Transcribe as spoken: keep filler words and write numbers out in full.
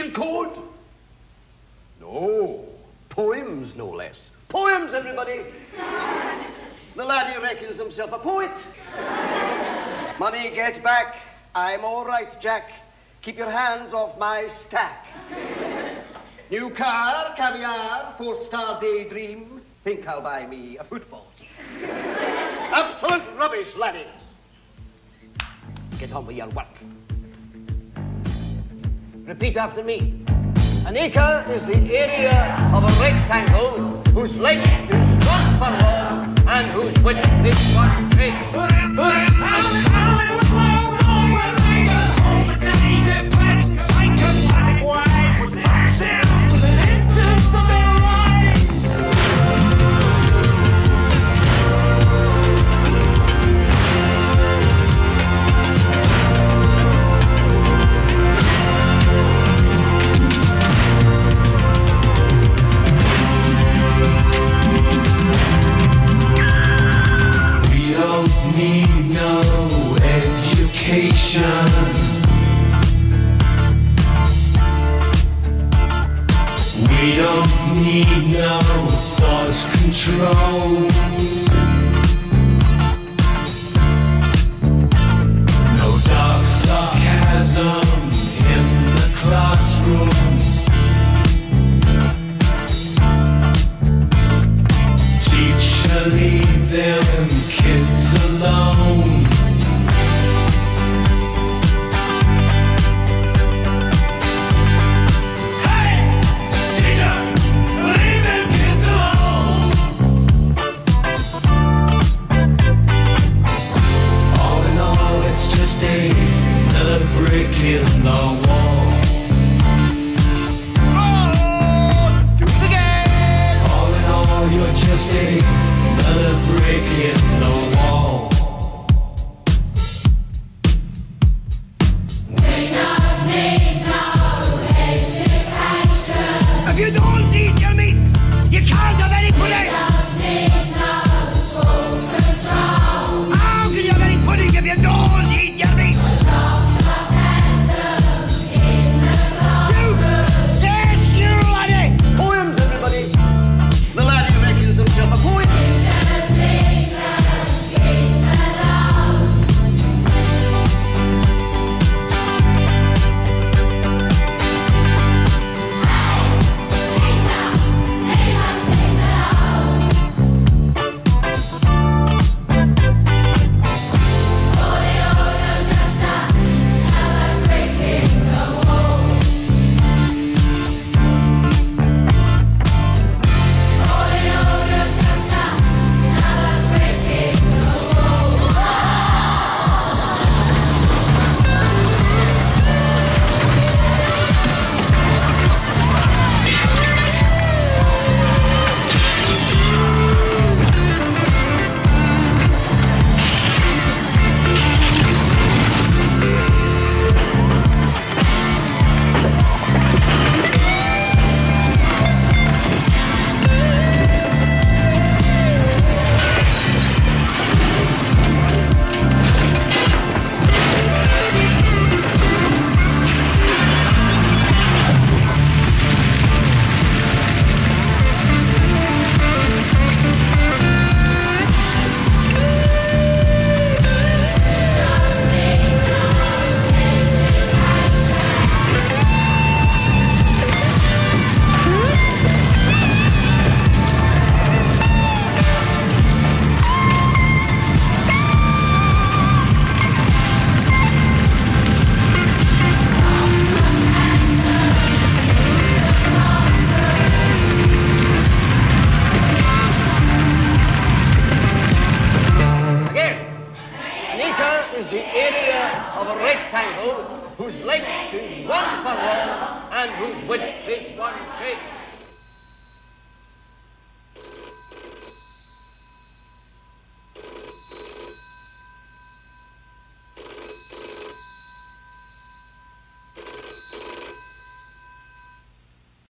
Penal code? No. Poems, no less. Poems, everybody. The laddie reckons himself a poet. Money, get back. I'm all right, Jack. Keep your hands off my stack. New car, caviar, four-star daydream. Think I'll buy me a football team. Absolute rubbish, laddie. Get on with your work. Repeat after me. An acre is the area of a rectangle whose length is one furlong and whose width is one cubit. Need no education. We don't need no thought control. No dark sarcasm in the classroom. Teacher, leave them kids alone. Hey, teacher, leave them kids alone. All in all, it's just another brick in the wall. Oh, do it again. All in all, you're just another brick in the wall. We don't need no education. If you don't eat your meat, you can't have any pudding. We don't need no school control. How can you have any pudding if you don't eat your meat? No sarcasm in the classroom. Yes, you laddie. Poems, everybody. The laddie reckons himself a poet. Teachers leave them kids alone. is the area of a rectangle whose length is one furlong and whose width is one cubit.